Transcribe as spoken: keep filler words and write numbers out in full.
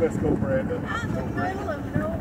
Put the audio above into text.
Let's go, Brandon. I'm in the middle of nowhere.